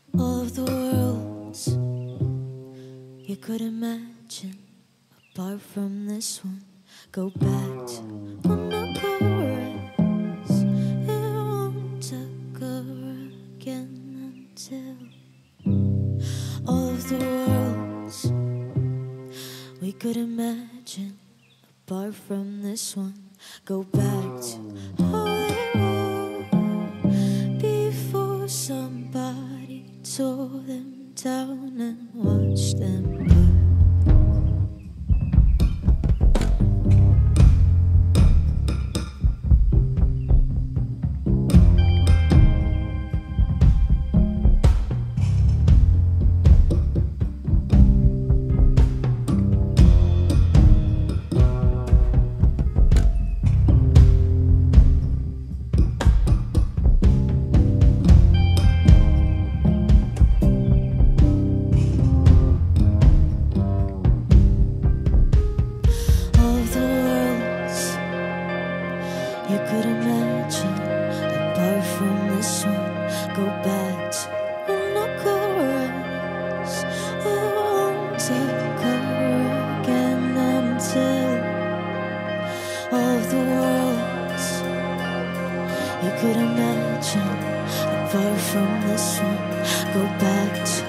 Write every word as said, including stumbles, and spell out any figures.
All of the worlds you could imagine, apart from this one, go back to when the chorus, it won't occur again until all of the worlds we could imagine, apart from this one, go back to how they were before somebody tore them down and watched them burn. You could imagine, apart from this one, go back to